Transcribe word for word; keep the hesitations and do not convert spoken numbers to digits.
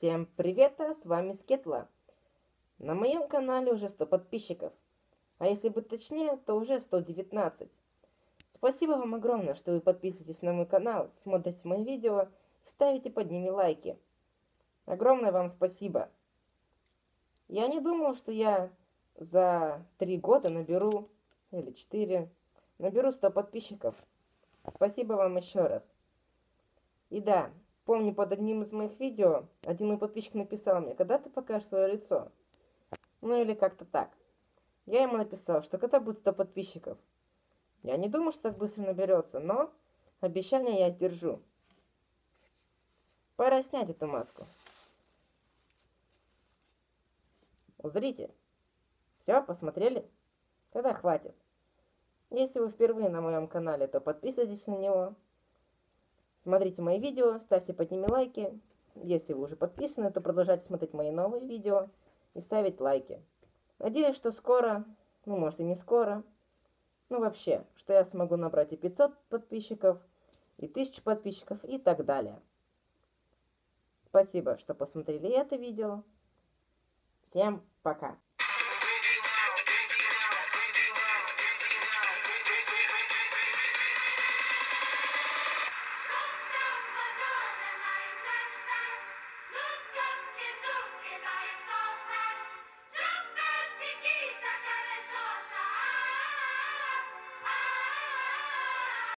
Всем привет, а с вами Скетла. На моем канале уже сто подписчиков, а если быть точнее, то уже сто девятнадцать. Спасибо вам огромное, что вы подписываетесь на мой канал, смотрите мои видео и ставите под ними лайки. Огромное вам спасибо. Я не думал, что я за три года наберу, или четыре, наберу сто подписчиков. Спасибо вам еще раз. И да, помню, под одним из моих видео один мой подписчик написал мне: когда ты покажешь свое лицо? Ну или как-то так. Я ему написал, что когда будет сто подписчиков. Я не думал, что так быстро наберется, но обещание я сдержу. Пора снять эту маску. Узрите. Все, посмотрели? Тогда хватит. Если вы впервые на моем канале, то подписывайтесь на него. Смотрите мои видео, ставьте под ними лайки. Если вы уже подписаны, то продолжайте смотреть мои новые видео и ставить лайки. Надеюсь, что скоро, ну может и не скоро, ну вообще, что я смогу набрать и пятьсот подписчиков, и тысячу подписчиков и так далее. Спасибо, что посмотрели это видео. Всем пока!